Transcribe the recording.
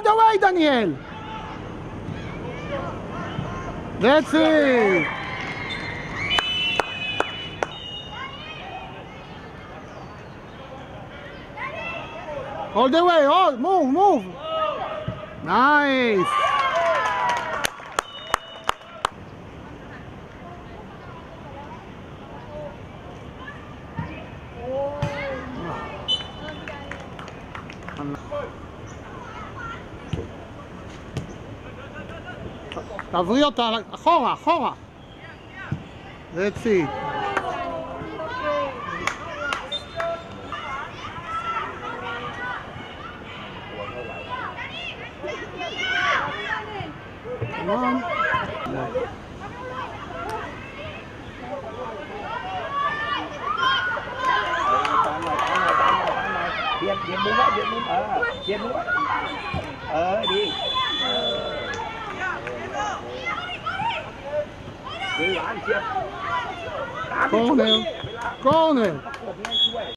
the way, Danielle. That's it. All the way, all, move. Nice. תעברי אותה, אחורה. That's it. Come on. Điệp búng á, điệp búng á. Đi. Corner.